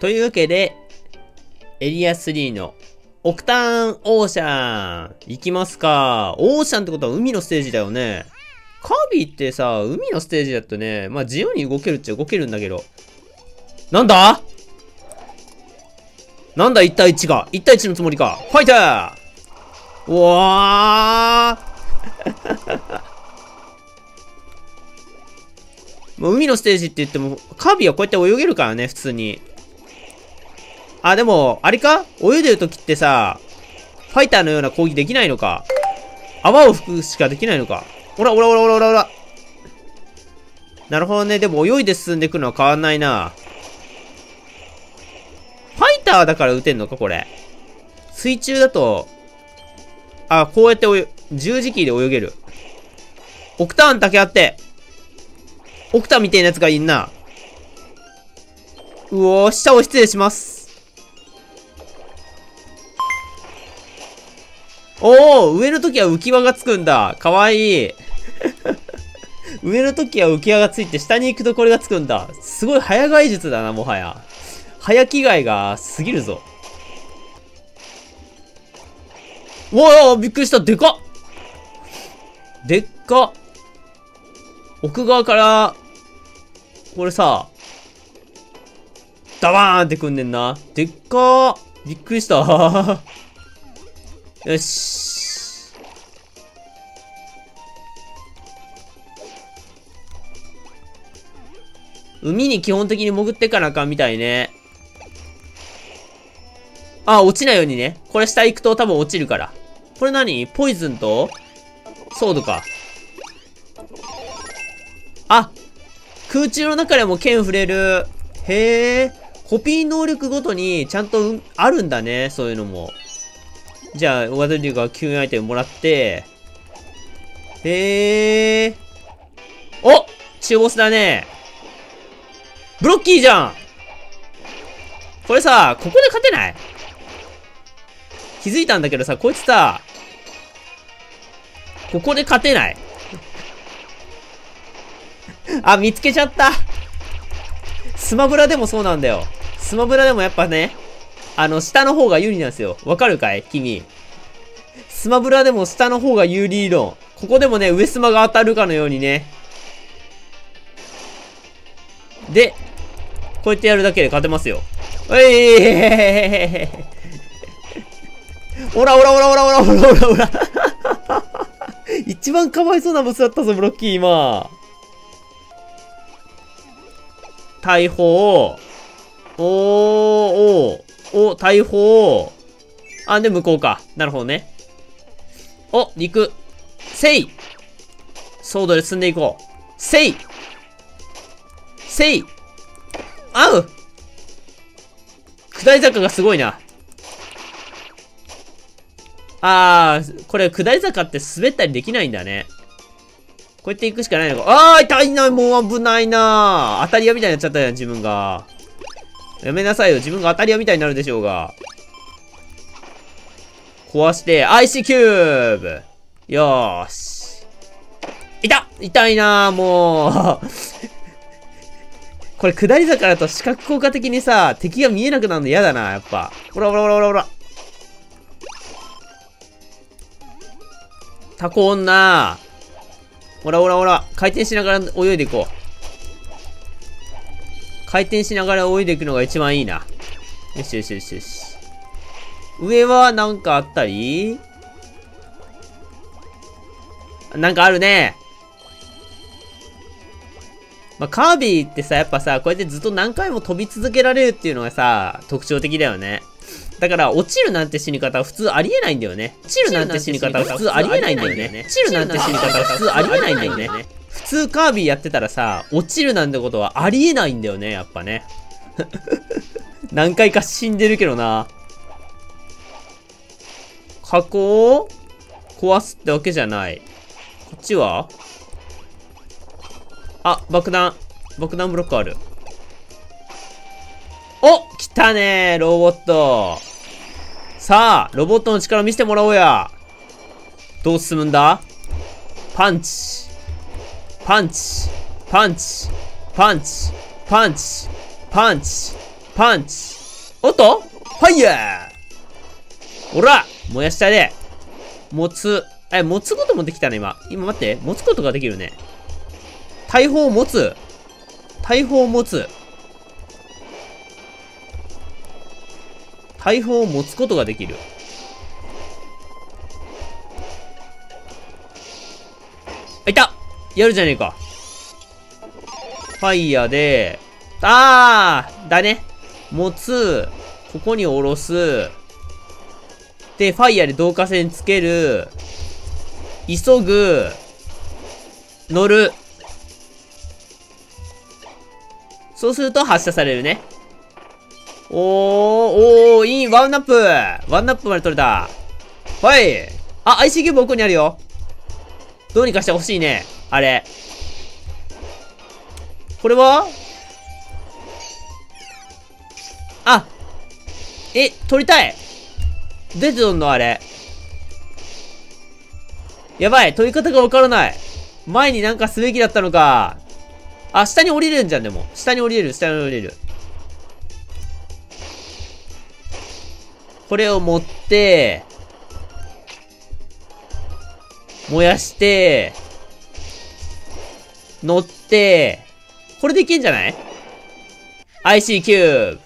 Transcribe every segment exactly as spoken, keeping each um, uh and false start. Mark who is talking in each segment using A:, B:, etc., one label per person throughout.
A: というわけで、エリアスリーのオクターンオーシャン行きますか。オーシャンってことは海のステージだよね。カービィってさ、海のステージだとね、まあ自由に動けるっちゃ動けるんだけど。なんだなんだいち対いちが。いち対いちのつもりか。ファイターうわーもう海のステージって言っても、カービィはこうやって泳げるからね、普通に。あ、でも、あれか泳いでるときってさ、ファイターのような攻撃できないのか。泡を吹くしかできないのか。ほらほらほらほらほらほら。なるほどね。でも泳いで進んでいくのは変わんないな。ファイターだから撃てんのかこれ。水中だと、あ、こうやって泳、十字キーで泳げる。オクターンだけあって。オクタみたいなやつがいんな。うおー、下を失礼します。おー、上の時は浮き輪がつくんだ。かわいい。上の時は浮き輪がついて、下に行くとこれがつくんだ。すごい早替え術だな、もはや。早着替えが過ぎるぞ。うわー、びっくりした。でかっでっかっ奥側から、これさ、ダバーンってくんねんな。でっかーびっくりした。よし。海に基本的に潜ってかなあかんみたいね。あ、落ちないようにね。これ下行くと多分落ちるから。これ何？ポイズンとソードか。あ、空中の中でも剣触れる。へえ。コピー能力ごとにちゃんと、うん、あるんだね。そういうのも。じゃあ、ワドリュウが救援アイテムもらって。へえ。お！中ボスだね。ブロッキーじゃん！これさ、ここで勝てない？気づいたんだけどさ、こいつさ、ここで勝てない。あ、見つけちゃった。スマブラでもそうなんだよ。スマブラでもやっぱね、あの、下の方が有利なんですよ。わかるかい君。スマブラでも下の方が有利理論。ここでもね、上スマが当たるかのようにね。で、こうやってやるだけで勝てますよ。えいおらおらおらおらおらおらおらおら一番かわいそうなボスだったぞ、ブロッキー今。大砲。おー、おー、お、大砲。あ、で、向こうか。なるほどね。お、陸。せいソードで進んでいこう。せいせい合う下り坂がすごいな。あー、これ下り坂って滑ったりできないんだね。こうやって行くしかないのか。あー、痛いな、もう危ないな。当たり屋みたいになっちゃったじゃん、自分が。やめなさいよ、自分が当たり屋みたいになるでしょうが。壊して、アイシキューブよーし。いた痛いなー、もう。これ下り坂だと視覚効果的にさ、敵が見えなくなるの嫌だな、やっぱ。ほらほらほらほらほら。タコ女。ほらほらほら。回転しながら泳いでいこう。回転しながら泳いでいくのが一番いいな。よしよしよしよし。上はなんかあったり？なんかあるね。まあ、カービィってさ、やっぱさ、こうやってずっと何回も飛び続けられるっていうのがさ、特徴的だよね。だから、落ちるなんて死に方は普通ありえないんだよね。落ちるなんて死に方は普通ありえないんだよね。落ちるなんて死に方は普通ありえないんだよね。普通カービィやってたらさ、落ちるなんてことはありえないんだよね、やっぱね。何回か死んでるけどな。箱を壊すってわけじゃない。こっちはあ、爆弾。爆弾ブロックある。お来たねー、ロボット。さあ、ロボットの力見せてもらおうや。どう進むんだ？パンチ。パンチ。パンチ。パンチ。パンチ。パンチ。 パンチ。おっとファイヤー。おら燃やしたで。持つ。え、持つこともできたね、今。今待って。持つことができるね。大砲を持つ。大砲を持つ。大砲を持つことができる。あ、いたやるじゃねえか。ファイヤーで、あーだね。持つ。ここに下ろす。で、ファイヤーで導火線つける。急ぐ。乗る。そうすると発射されるね。おー、おー、いい、ワンナップワンナップまで取れた。はい。あ、アイシー キューブ奥にあるよ。どうにかしてほしいね。あれ。これはあ、え、取りたい。出てどんのあれ。やばい、取り方がわからない。前になんかすべきだったのか。あ、下に降りれるんじゃん、でも。下に降りれる、下に降りれる。これを持って、燃やして、乗って、これでいけんじゃない？ アイシー キューブ。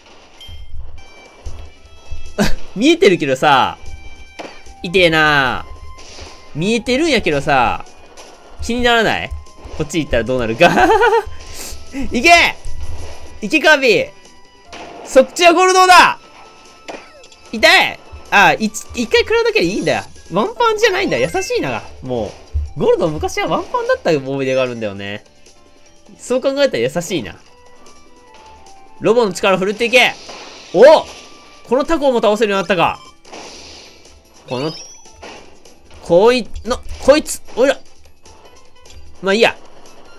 A: 見えてるけどさ、痛えなぁ。見えてるんやけどさ、気にならない？こっち行ったらどうなるか。いけいけカービィそっちはゴールドだ痛いあ、一、一回食らうだけでいいんだよ。ワンパンじゃないんだ。優しいな。もう、ゴールド昔はワンパンだった思い出があるんだよね。そう考えたら優しいな。ロボの力振るっていけおこのタコも倒せるようになったか。この、こい、の、こいつ、おいら。まあいいや。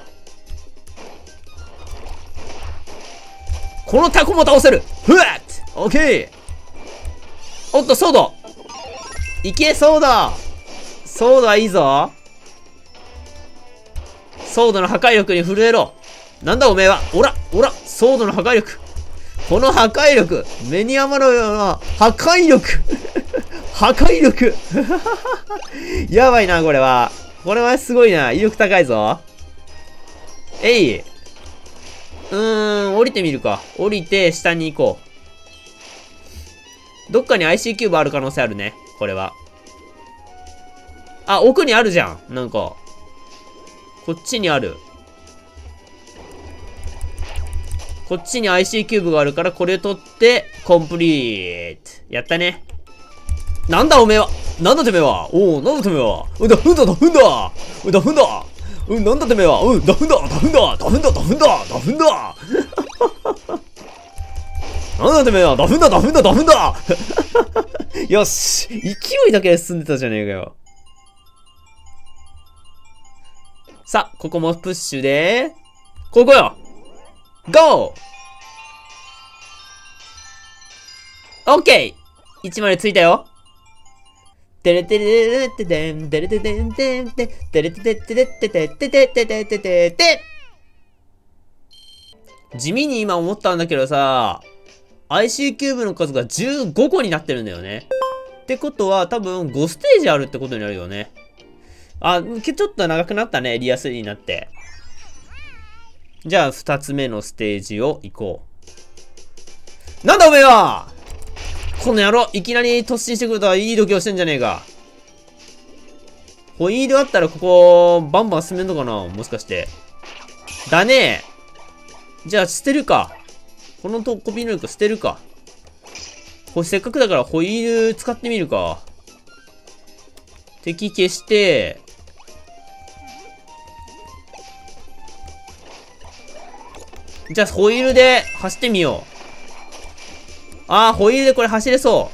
A: このタコも倒せるふわっオッケーおっと、ソードいけ、ソードソードはいいぞソードの破壊力に震えろなんだおめえはおらおらソードの破壊力この破壊力目に余るような破壊力破壊力やばいな、これは。これはすごいな。威力高いぞ。えい。うーん、降りてみるか。降りて、下に行こう。どっかに アイシー キューブある可能性あるね。これは。あ、奥にあるじゃん。なんか。こっちにある。こっちに アイシー キューブがあるから、これ取って、コンプリート。やったね。なんだおめえはなんだてめえはおお、なんだてめえはうんだ、ふんだ、だふんだうんだ、ふんだうん、なんだてめえはうん、だふんだ、だふんだ、だふんだ、だふんだ、だふんだなんだてめえはだふんだ、だふんだ、だふんだよし勢いだけで進んでたじゃねえかよ。さあ、ここもプッシュで、ここよゴーオッケー !いち までついたよ。てれてれれれててん、てれててんてんて、てれててててててててててててて。地味に今思ったんだけどさ、アイシー キューブの数がじゅうごこになってるんだよね。ってことは多分ごステージあるってことになるよね。あ、ちょっと長くなったね、エリアスリーになって。じゃあふたつめのステージを行こう。なんだおめえはこの野郎、いきなり突進してくるとはいい度胸してんじゃねえか。ホイールあったらここ、バンバン進めんのかなもしかして。だねえ。じゃあ捨てるか。このトコピー能力捨てるか。これせっかくだからホイール使ってみるか。敵消して、じゃあホイールで走ってみよう。ああ、ホイールでこれ走れそう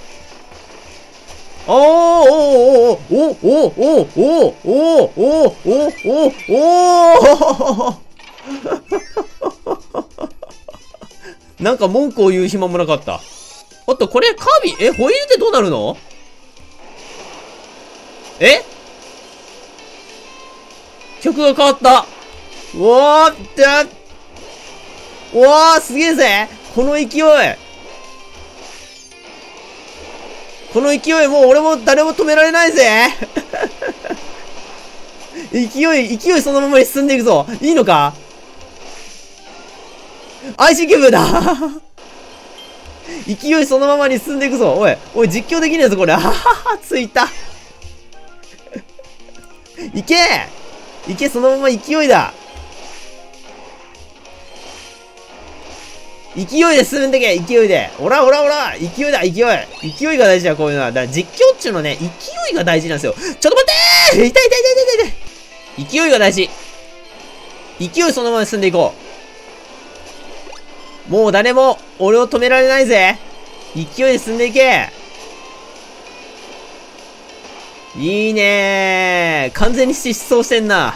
A: 。おーおーおーおーおーおーおーおーおーおーおーおーなんか文句を言う暇もなかった。おっと、これカービィ、え、ホイールってどうなるの？え？曲が変わった。うわーって、うわーすげえぜこの勢いこの勢い、もう俺も誰も止められないぜ勢い、勢いそのままに進んでいくぞ。いいのか？ アイシー キューブだ勢いそのままに進んでいくぞ。おい、おい、実況できねえぞ、これ。あはは、ついた。いけいけ、そのまま勢いだ。勢いで進んでけ、勢いで。おらおらおら、勢いだ、勢い。勢いが大事だ、こういうのは。だから実況っちゅうのね、勢いが大事なんですよ。ちょっと待ってー痛い痛い痛い痛い痛い痛い。勢いが大事。勢いそのまま進んでいこう。もう誰も俺を止められないぜ。勢いで進んでいけ。いいねー。完全に失踪してんな。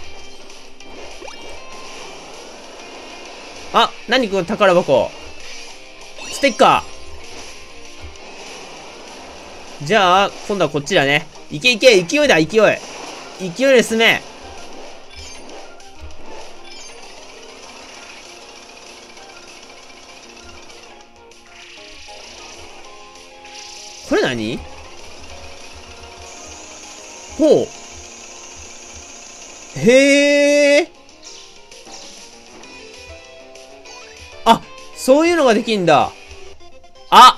A: あ、なにこの宝箱。ステッカー。じゃあ、今度はこっちだね。いけいけ、勢いだ、勢い。勢いで進め。これ何？ほう。へえ。あ、そういうのができんだ。あ、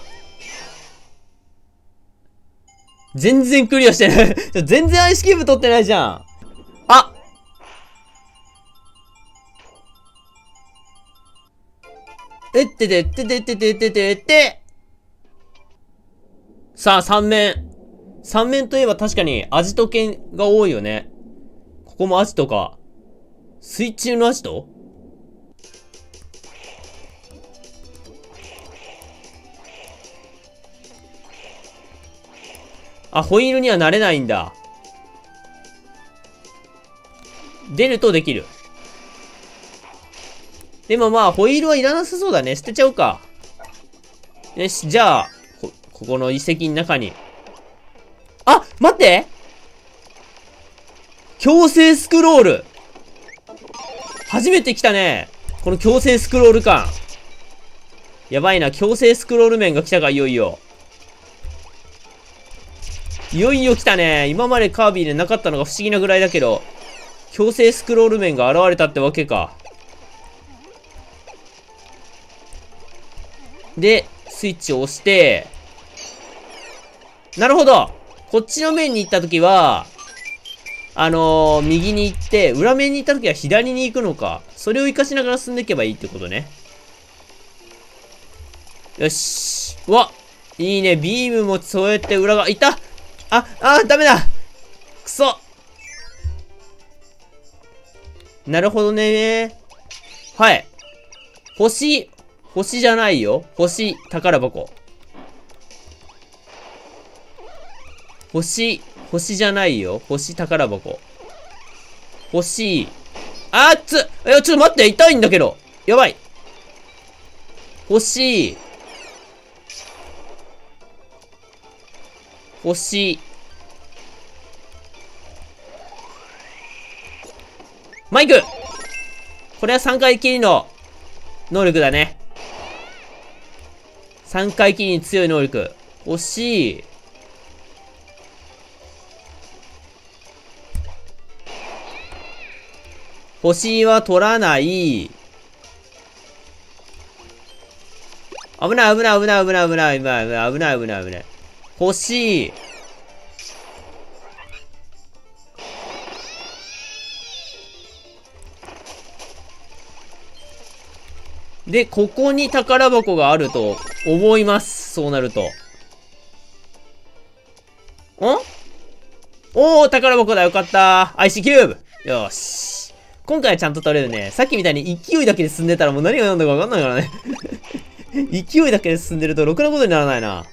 A: 全然クリアしてない。全然アイスキューブ取ってないじゃん。あ、えっててっててっててっててって。さあ、三面。三面といえば確かにアジト犬が多いよね。ここもアジトか。水中のアジト？あ、ホイールにはなれないんだ。出るとできる。でもまあ、ホイールはいらなさそうだね。捨てちゃうか。よし、じゃあ、こ、ここの遺跡の中に。あ、待って！強制スクロール！初めて来たね。この強制スクロール感。やばいな、強制スクロール面が来たか、いよいよ。いよいよ来たね。今までカービィでなかったのが不思議なぐらいだけど、強制スクロール面が現れたってわけか。で、スイッチを押して、なるほど。こっちの面に行ったときは、あのー、右に行って、裏面に行ったときは左に行くのか。それを活かしながら進んでいけばいいってことね。よし。うわ、いいね。ビームもそうやって裏が、いた！あ、あ、ダメだ！くそ！なるほどね。はい。星、星じゃないよ。星、宝箱。星、星じゃないよ。星、宝箱。星、あーっつ！いや、ちょっと待って、痛いんだけど。やばい。星、星、マイク！これはさんかいきりの能力だね。さんかいきりに強い能力。星、星は取らない。危ない危ない危ない危ない危ない危ない危ない危ない危ない危ない。星。で、ここに宝箱があると思います。そうなると。ん？おー、宝箱だ。よかった。アイシー キューブ。よし。今回はちゃんと取れるね。さっきみたいに勢いだけで進んでたらもう何が何だかわかんないからね。勢いだけで進んでるとろくなことにならないな。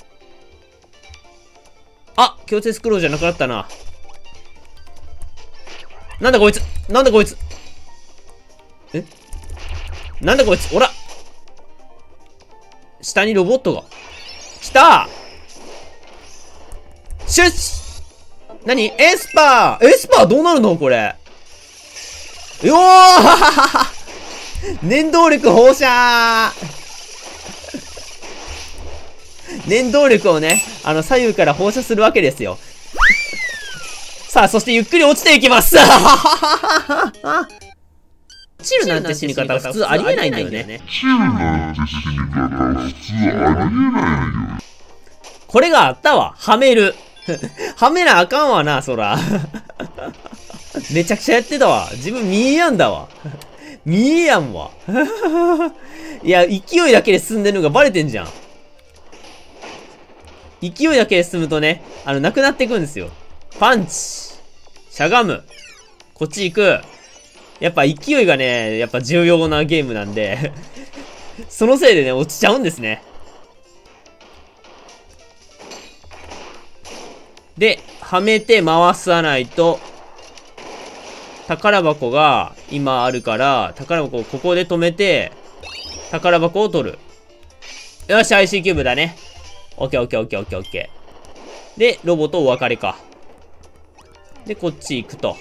A: あ、強制スクロールじゃなくなったな。なんだこいつ！なんだこいつ！え？なんだこいつ！おら！下にロボットが。来た！シュッシュ！何？エスパー！エスパーどうなるのこれ。よー粘動力放射ー念動力をね、あの、左右から放射するわけですよ。さあ、そしてゆっくり落ちていきます。落ちるなんて死に方は普通ありえないんだよね。これがあったわ。はめる。はめなあかんわな、そら。めちゃくちゃやってたわ。自分見えやんだわ。見えやんわ。いや、勢いだけで進んでるのがバレてんじゃん。勢いだけで進むとね、あの、なくなっていくんですよ。パンチ。しゃがむ。こっち行く。やっぱ勢いがね、やっぱ重要なゲームなんで、そのせいでね、落ちちゃうんですね。で、はめて回さないと、宝箱が今あるから、宝箱をここで止めて、宝箱を取る。よし、アイシー キューブだね。オッケーオッケーオッケーオッケーオッケー。で、ロボとお別れか。で、こっち行くと。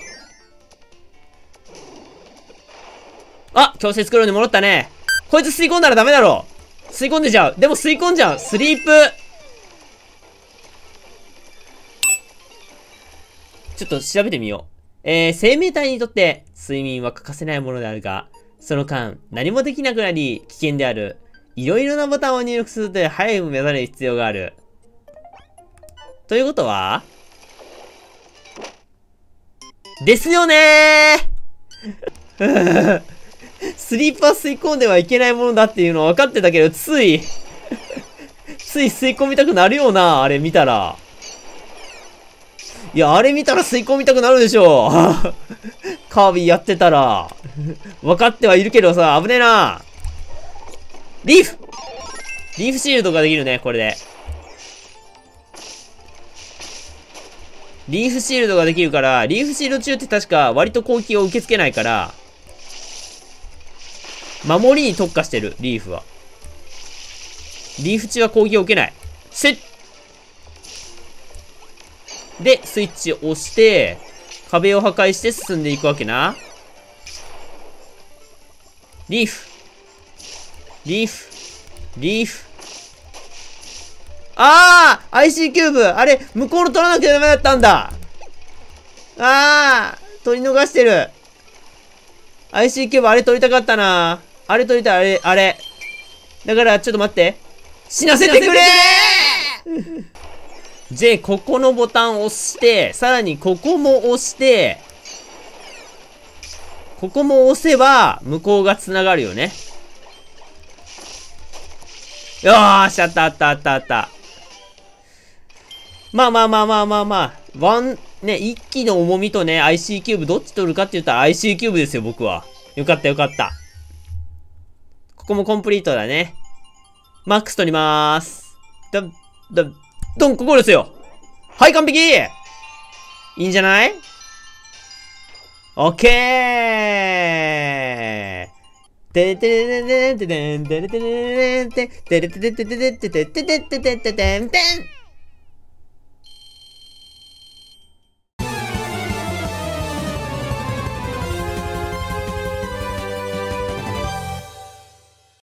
A: あ、強制作るのに戻ったね。こいつ吸い込んだらダメだろ。吸い込んでちゃう。でも吸い込んじゃう。スリープ。ちょっと調べてみよう。えー、生命体にとって睡眠は欠かせないものであるが、その間何もできなくなり危険である。いろいろなボタンを入力すると早く目覚める必要がある。ということはですよねースリーパー吸い込んではいけないものだっていうのは分かってたけど、ついつい吸い込みたくなるよな、あれ見たら。いや、あれ見たら吸い込みたくなるでしょカービィやってたら。分かってはいるけどさ、危ねえな。リーフリーフシールドができるね、これで。リーフシールドができるから、リーフシールド中って確か割と攻撃を受け付けないから、守りに特化してる、リーフは。リーフ中は攻撃を受けない。セッで、スイッチを押して、壁を破壊して進んでいくわけな。リーフ。リーフ。リーフ。ああ !アイシー キューブあれ、向こうの取らなきゃダメだったんだああ取り逃してる !アイシー キューブあれ取りたかったなあれ取りたい、あれ、あれ。だから、ちょっと待って。死なせてくれーで、ここのボタンを押して、さらにここも押して、ここも押せば、向こうが繋がるよね。よーし、あったあったあったあった。まあまあまあまあまあまあ。ワン、ね、一機の重みとね、アイシー キューブどっち取るかって言ったら アイシー キューブですよ、僕は。よかったよかった。ここもコンプリートだね。マックス取りまーす。だ、だ、ドン、ここですよ。はい、完璧。いいんじゃない？オッケー。てれてれれれてれんてれてれれれててれてれてれてれててててててててんてん。